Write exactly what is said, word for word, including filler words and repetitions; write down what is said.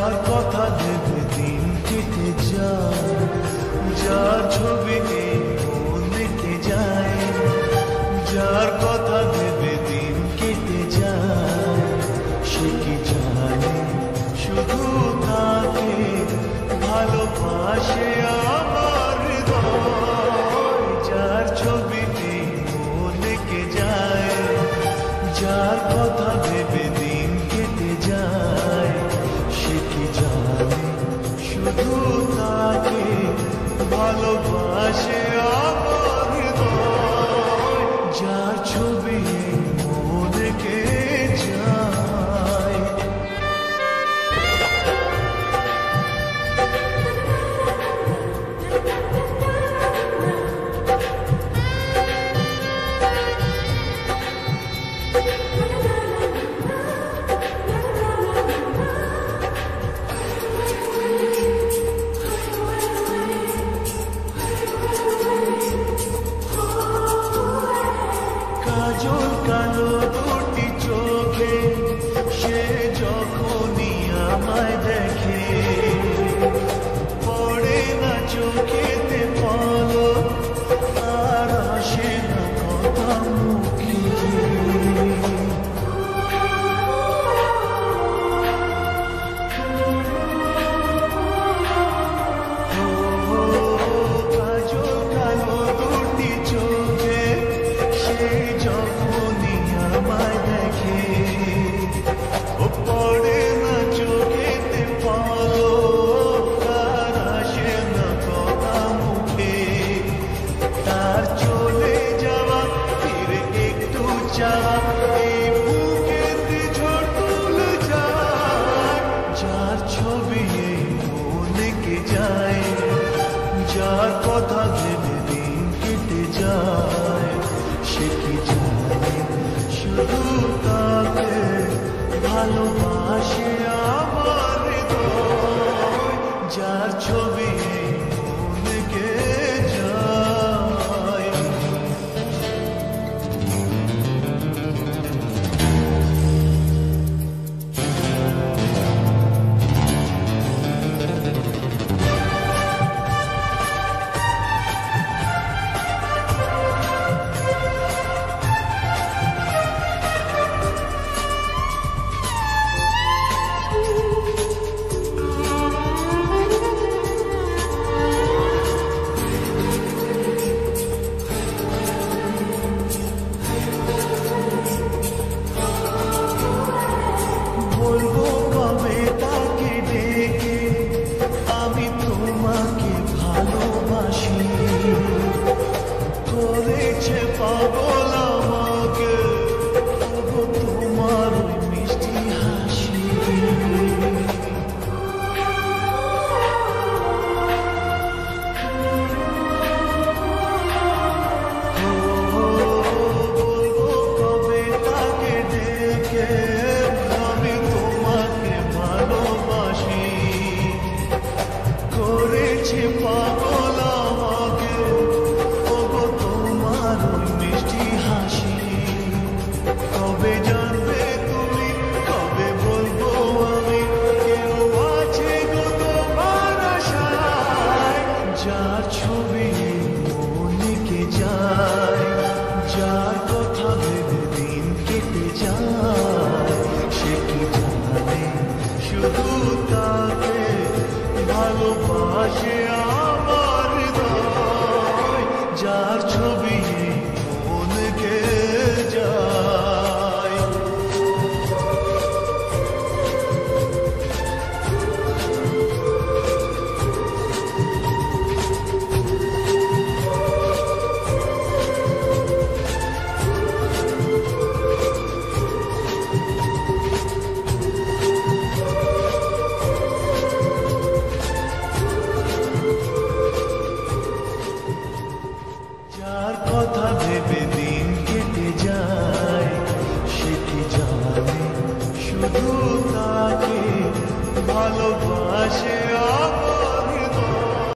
যার কথা ভেবে দিন কেটে যায়, যার ছবি নেই মন দেখতে যায়, যার কথা ভেবে দিন কেটে যায়, সে কি জানে শুধু তাকে ভালোবাসে আমার হৃদয়। যার ছবি নেই মন দেখতে যায়, যার কথা ভেবে দিন কেটে যায়, সে কি জানে শুধু তাকে ভালোবাসে আমার হৃদয়। যার ছবি মন দেখে যায়। কাজল কালো দুটি চোখে সে যখনই আমায় দেখে, পড়ে না চোখেতে পলক আর আসে না কথা মুখে। কাজল কালো দুটি চোখে সে যখনই আমায় দেখে, ও পড়ে না চোখেতে পলক আর আসে না কথা মুখে। তার চলে যাওয়া ফিরে একটু চাওয়া এই বুকেতে ঝড় তুলে যায়। যার ছবি এই মন কে যায়, যার কথা ভেবে দিন কেটে যায়, সে কি জানে শুধু তাকে ভালোবাসে আমার হৃদয়। যার ছবি মন কে যায়। বলবো কবে তাকে ডেকে আমি তোমাকে ভালোবাসি, করেছে পাগল আমাকে তবু তোমার ওই মিষ্টি হাসি। বলবো কবে তাকে ডেকে আমি তোমাকে ভালোবাসি, করেছে পাগল আমাকে ওগো তোমার ওই মিষ্টি হাসি। কবে জানবে তুমি, কবে বলবো আমি, কেউ আছে গো তোমার আশায়। যার ছবি মন কে যায়, যার কথা ভেবে দিন কেটে যায়, সে কি জানে শুধু তাকে ভালোবাসে আমার হৃদয়। যার ছবি মন কে যায়। যার কথা ভেবে দিন কেটে যায়, সে কি জানে শুধু তাকে ভালোবাসে।